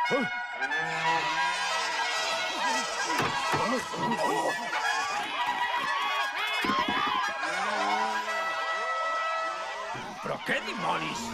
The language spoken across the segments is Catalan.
Però què dimonis?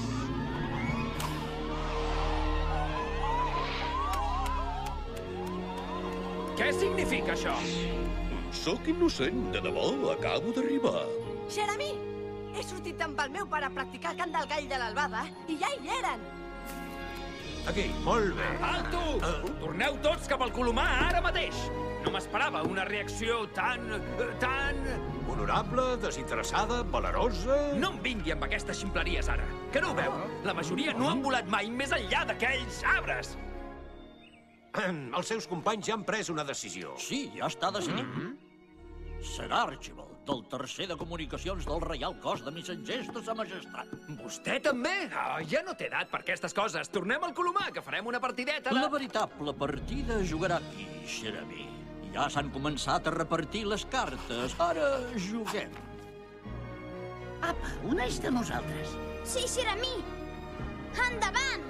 Què significa això? Sóc innocent, de debò, acabo d'arribar. Jeremy! He sortit amb el meu pare a practicar el cant del gall de l'albada i ja hi eren! Aquí, molt bé. Alto! Torneu tots cap al Colomar ara mateix! No m'esperava una reacció tan... Honorable, desinteressada, valerosa... No em vingui amb aquestes ximpleries ara. Que no ho veu? La majoria no han volat mai més enllà d'aquells arbres. Els seus companys ja han pres una decisió. Sí, ja està decidit. Serà Archibald, del tercer de comunicacions del Reial Cos de Missatgers de Sa Majestat. Vostè també? Ja no té edat per aquestes coses. Tornem al Colomar, que farem una partideta de... La veritable partida jugarà aquí, Jeremy. Ja s'han començat a repartir les cartes. Ara juguem. Apa, una és de nosaltres. Sí, Jeremy! Endavant!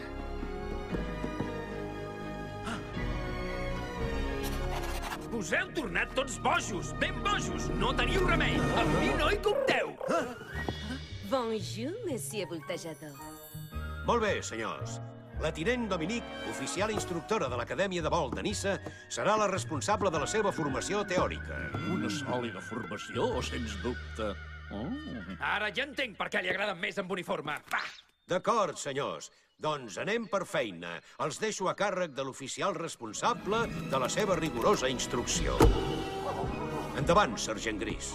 Us heu tornat tots bojos, ben bojos. No teniu remei. Amb mi no hi compteu. Bonjour, monsieur voltejador. Molt bé, senyors. La tinent Dominique, oficial instructora de l'Acadèmia de Vol de Niça, serà la responsable de la seva formació teòrica. Una sòlida formació, sens dubte. Ara ja entenc per què li agraden més amb uniforme. Va! D'acord, senyors. Doncs anem per feina. Els deixo a càrrec de l'oficial responsable de la seva rigorosa instrucció. Endavant, sergent Gris.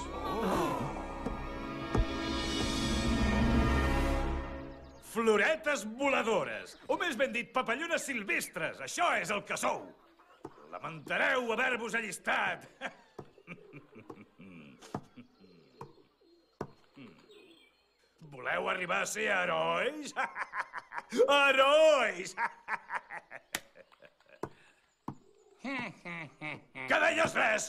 Floretes voladores, o més ben dit, papallones silvestres. Això és el que sou. Lamentareu haver-vos allistat. Voleu arribar a ser herois? Herois! Què deies, res?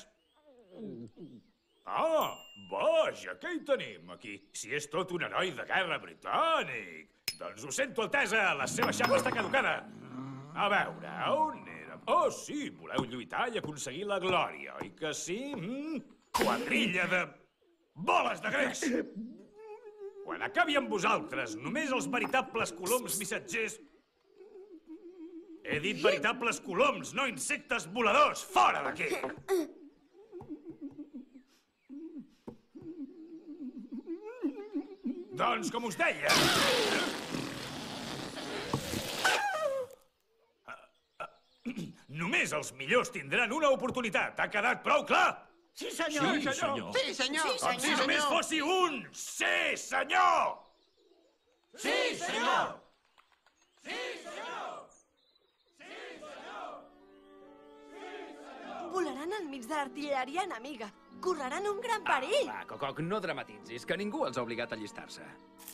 Ah, vaja, què hi tenim aquí? Si és tot un heroi de guerra britànic. Doncs ho sento, Altesa, la seva xapa està caducada. A veure, on érem? Oh, sí, voleu lluitar i aconseguir la glòria, oi que sí? Quadrilla de... boles de greix! Quan acabi amb vosaltres, només els veritables coloms missatgers... He dit veritables coloms, no insectes voladors! Fora d'aquí! Doncs, com us deia... Només els millors tindran una oportunitat. Ha quedat prou clar? Sí, senyor. Sí, senyor. Sí, senyor. Com si només fossi un! Sí, senyor! Sí, senyor. Volaran enmig de l'artilleria enemiga. Correran un gran perill. Va, Cococ, no dramatitzis, que ningú els ha obligat a allistar-se.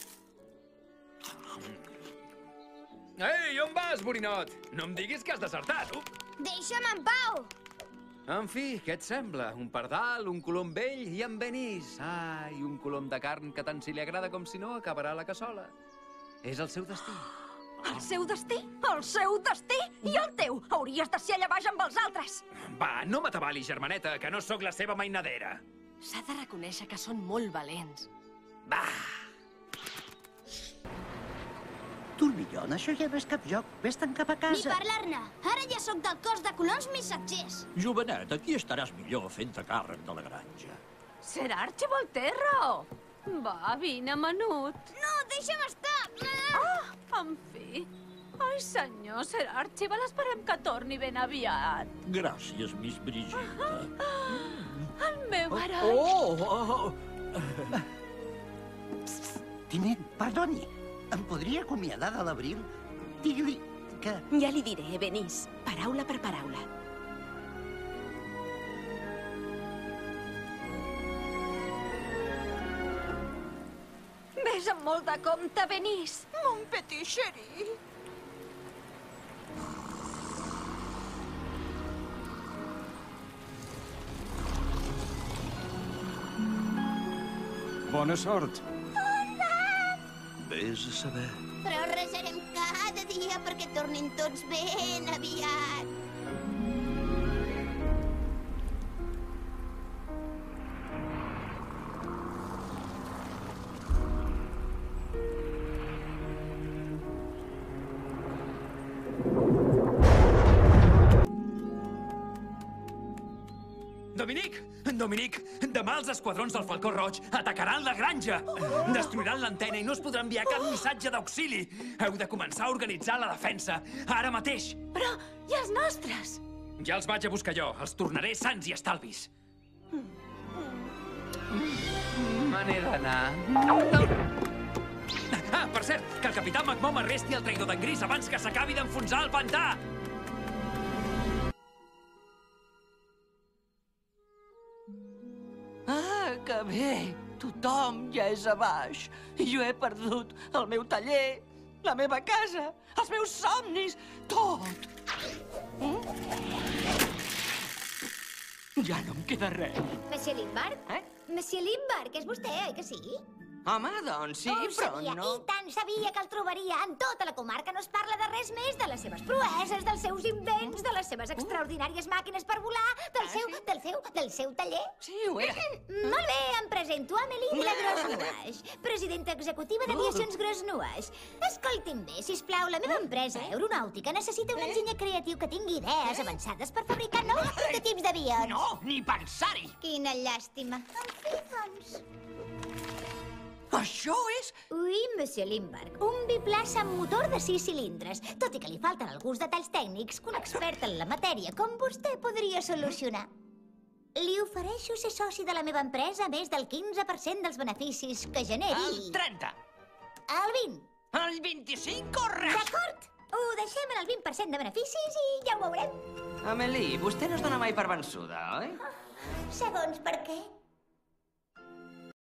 Ei, on vas, borinot? No em diguis que has desertat. Deixa'm en pau! En fi, què et sembla? Un pardal, un colom vell i en Benís. Ai, un colom de carn que tant si li agrada com si no acabarà a la cassola. És el seu destí. El seu destí? El seu destí? I el teu? Hauries de ser allà baix amb els altres. Va, no m'atabalis, germaneta, que no sóc la seva mainadera. S'ha de reconèixer que són molt valents. Va! Tourbillon, això ja no és cap joc. Vés-te'n cap a Ni casa. parlar-ne. Ara ja sóc del cos de coloms missatgers. Jovenet, aquí estaràs millor fent-te càrrec de la granja. Sir Archibald té raó. Va, vine, menut. No, deixa'm estar. En fi. Ai, senyor, Sir Archibald, esperem que torni ben aviat. Gràcies, Miss Brigitte. El meu heroi. Tinent, perdoni. Em podria acomiadar de l'Abril? Digui-li que... Ja li diré, Benís, paraula per paraula. Ves amb molt de compte, Benís. Mon petit chéri. Bona sort. Vés a saber. Però resarem cada dia perquè tornin tots ben aviat. Dominic, demà els esquadrons del Falcó Roig atacaran la granja. Destruiran l'antena i no es podrà enviar cap missatge d'auxili. Heu de començar a organitzar la defensa, ara mateix. Però, i els nostres? Ja els vaig a buscar jo. Els tornaré sants i estalvis. Me n'he d'anar. Ah, per cert, que el capità McMom arresti el traïdor d'en Gris abans que s'acabi d'enfonsar el pantà. Que bé! Tothom ja és a baix. I jo he perdut el meu taller, la meva casa, els meus somnis, tot. Ja no em queda res. Monsieur Lindbergh? Monsieur Lindbergh, és vostè, oi que sí? Home, doncs sí, però sabia, no... I tant sabia que el trobaria. En tota la comarca no es parla de res més, de les seves proeses, dels seus invents, de les seves extraordinàries màquines per volar, del seu taller. Sí, ho era. Molt bé, em presento Amélie de la Gros-Nuage, presidenta executiva d'Aviacions Gros-Nuage. Escolti'm bé, sisplau, la meva empresa aeronàutica necessita un enginyer creatiu que tingui idees avançades per fabricar nous prototips d'avions. No, ni pensar-hi. Quina llàstima. En fi, doncs... Això és... Oui, Monsieur Lindbergh, un biplaça amb motor de 6 cilindres. Tot i que li falten alguns detalls tècnics que un expert en la matèria com vostè podria solucionar. Li ofereixo ser soci de la meva empresa a més del 15% dels beneficis que generi. El 30. El 20. El 25 o res. D'acord, ho deixem en el 20% de beneficis i ja ho veurem. Amélie, vostè no es dona mai per vençuda, oi? Segons per què.